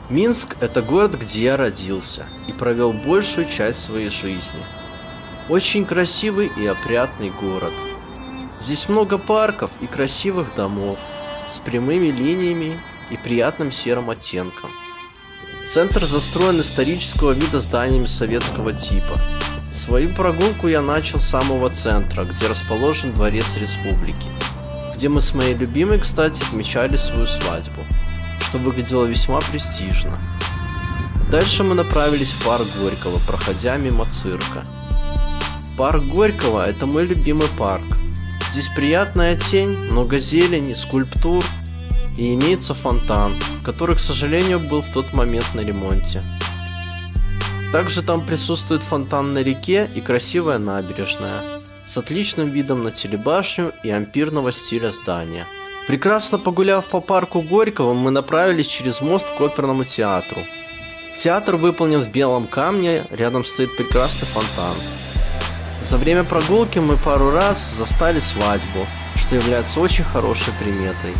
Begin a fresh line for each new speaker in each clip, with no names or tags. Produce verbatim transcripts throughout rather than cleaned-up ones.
Минск – это город, где я родился и провел большую часть своей жизни. Очень красивый и опрятный город. Здесь много парков и красивых домов с прямыми линиями и приятным серым оттенком. Центр застроен исторического вида зданиями советского типа. Свою прогулку я начал с самого центра, где расположен Дворец Республики, где мы с моей любимой, кстати, отмечали свою свадьбу, что выглядело весьма престижно. Дальше мы направились в парк Горького, проходя мимо цирка. Парк Горького – это мой любимый парк. Здесь приятная тень, много зелени, скульптур и имеется фонтан, который, к сожалению, был в тот момент на ремонте. Также там присутствует фонтан на реке и красивая набережная с отличным видом на телебашню и ампирного стиля здания. Прекрасно погуляв по парку Горького, мы направились через мост к оперному театру. Театр выполнен в белом камне, рядом стоит прекрасный фонтан. За время прогулки мы пару раз застали свадьбу, что является очень хорошей приметой.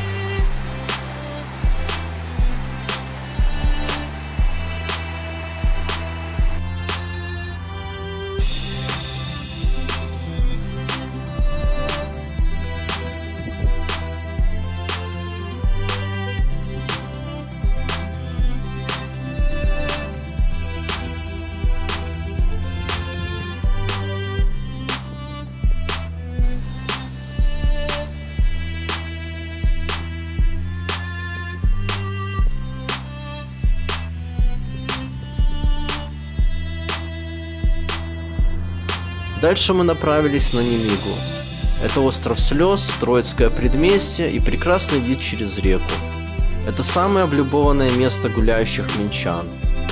Дальше мы направились на Немигу. Это остров слез, Троицкое предместье и прекрасный вид через реку. Это самое облюбованное место гуляющих минчан.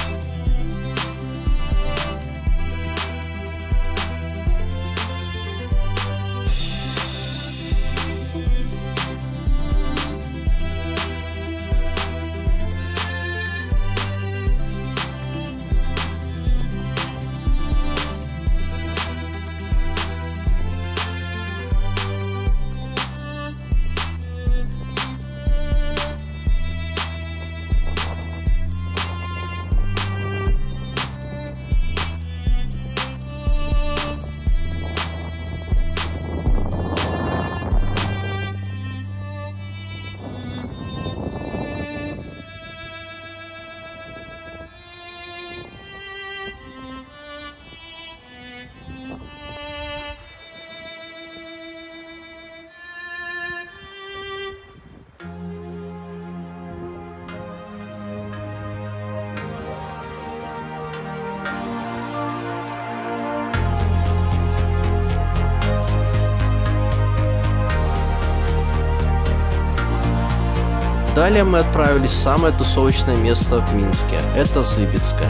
Далее мы отправились в самое тусовочное место в Минске – это Зыбицкое.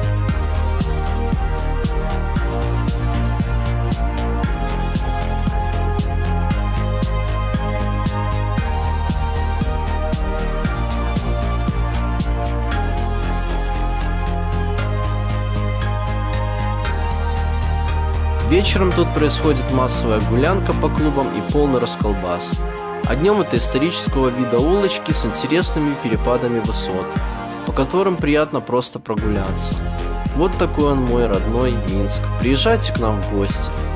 Вечером тут происходит массовая гулянка по клубам и полный расколбас. А днем это исторического вида улочки с интересными перепадами высот, по которым приятно просто прогуляться. Вот такой он мой родной Минск. Приезжайте к нам в гости.